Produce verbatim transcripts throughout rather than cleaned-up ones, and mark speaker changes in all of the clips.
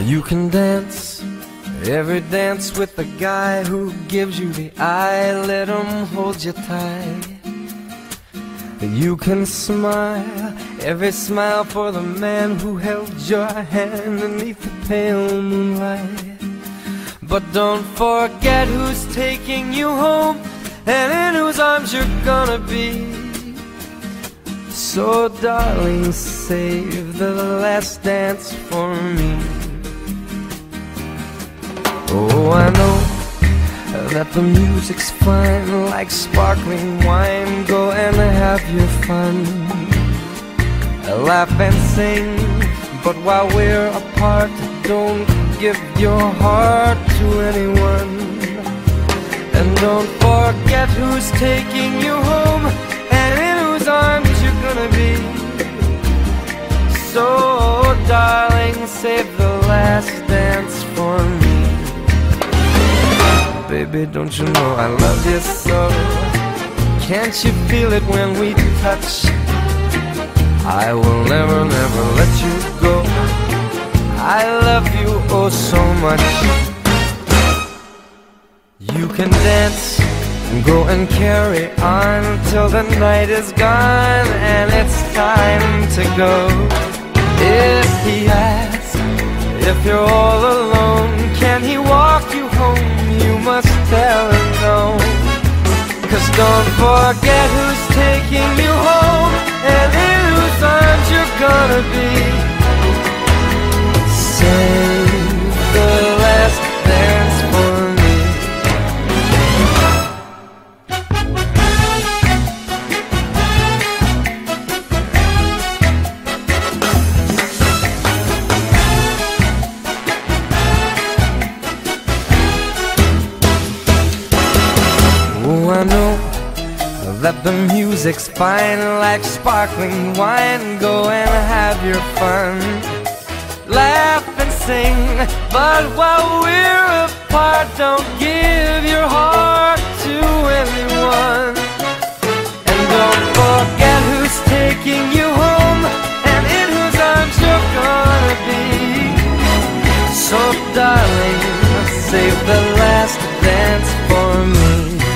Speaker 1: You can dance every dance with the guy who gives you the eye. Let him hold you tight. You can smile every smile for the man who held your hand beneath the pale moonlight. But don't forget who's taking you home and in whose arms you're gonna be. So darling, save the last dance for me. Oh, I know that the music's fine, like sparkling wine. Go and have your fun, laugh and sing. But while we're apart, don't give your heart to anyone. And don't forget who's taking you home and in whose arms you're gonna be. So darling, save the last dance for me. Baby, don't you know I love you so? Can't you feel it when we touch? I will never, never let you go. I love you oh so much. You can dance and go and carry on till the night is gone and it's time to go. If he asks if you're all alone, can he walk you home? You must tell him no. 'Cause don't forget who's taking you home and in whose arms you're gonna be. Save the last dance for me. Oh, I know that the music's fine, like sparkling wine. Go and have your fun, laugh and sing. But while we're apart, don't give your heart to anyone. And don't forget who's taking you home and in whose arms you're gonna be. So darling, save the last dance for me.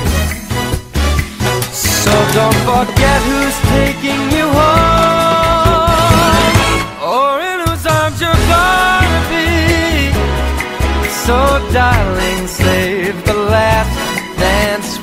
Speaker 1: So don't forget who's taking you home or in whose arms you're gonna be. So darling, save the last dance